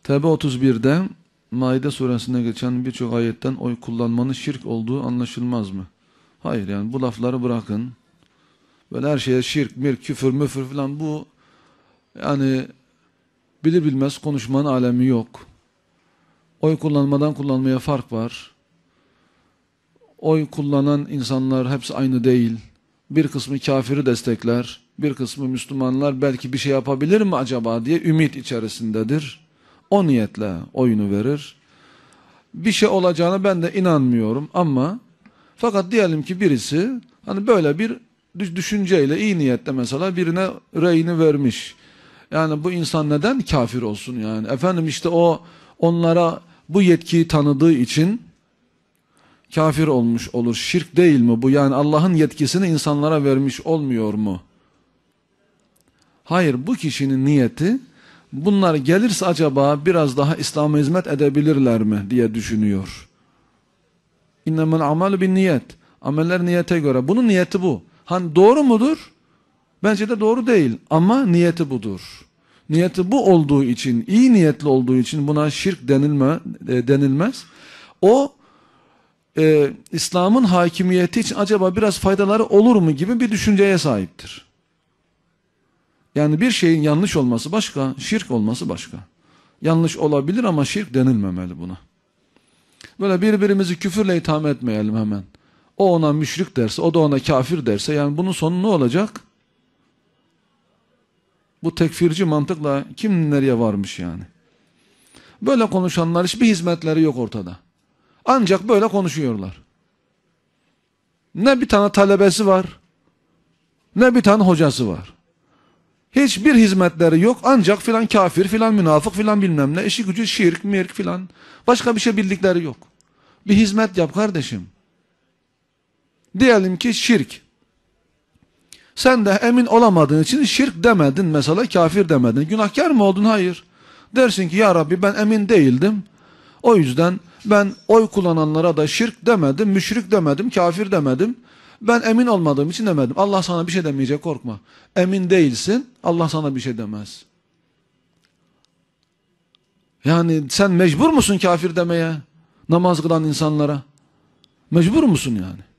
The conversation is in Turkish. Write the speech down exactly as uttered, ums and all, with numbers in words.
Tevbe otuz bir'de Maide suresinde geçen birçok ayetten oy kullanmanın şirk olduğu anlaşılmaz mı? Hayır, yani bu lafları bırakın. Böyle her şeye şirk, mirk, küfür, müfür falan, bu yani bilir bilmez konuşmanın alemi yok. Oy kullanmadan kullanmaya fark var. Oy kullanan insanlar hepsi aynı değil. Bir kısmı kafiri destekler, bir kısmı Müslümanlar belki bir şey yapabilir mi acaba diye ümit içerisindedir. O niyetle oyunu verir. Bir şey olacağına ben de inanmıyorum ama fakat diyelim ki birisi hani böyle bir düşünceyle, iyi niyetle mesela birine reyini vermiş. Yani bu insan neden kafir olsun yani? Efendim işte o onlara bu yetkiyi tanıdığı için kafir olmuş olur. Şirk değil mi bu? Yani Allah'ın yetkisini insanlara vermiş olmuyor mu? Hayır, bu kişinin niyeti bunlar gelirse acaba biraz daha İslam'a hizmet edebilirler mi diye düşünüyor. İnnemel amalu bin niyet. Ameller niyete göre. Bunun niyeti bu. Hani doğru mudur? Bence de doğru değil ama niyeti budur. Niyeti bu olduğu için, iyi niyetli olduğu için buna şirk denilme, e, denilmez. O e, İslam'ın hakimiyeti için acaba biraz faydaları olur mu gibi bir düşünceye sahiptir. Yani bir şeyin yanlış olması başka, şirk olması başka. Yanlış olabilir ama şirk denilmemeli buna. Böyle birbirimizi küfürle itham etmeyelim hemen. O ona müşrik derse, o da ona kafir derse, yani bunun sonu ne olacak? Bu tekfirci mantıkla kim nereye varmış yani? Böyle konuşanlar hiçbir hizmetleri yok ortada. Ancak böyle konuşuyorlar. Ne bir tane talebesi var, ne bir tane hocası var. Hiçbir hizmetleri yok, ancak filan kafir, filan münafık, filan bilmem ne, işi gücü şirk, mirk filan. Başka bir şey bildikleri yok. Bir hizmet yap kardeşim. Diyelim ki şirk. Sen de emin olamadığın için şirk demedin mesela, kafir demedin. Günahkar mı oldun? Hayır. Dersin ki ya Rabbi ben emin değildim. O yüzden ben oy kullananlara da şirk demedim, müşrik demedim, kafir demedim. Ben emin olmadığım için demedim. Allah sana bir şey demeyecek, korkma. Emin değilsin, Allah sana bir şey demez. Yani sen mecbur musun kafir demeye? Namaz kılan insanlara. Mecbur musun yani?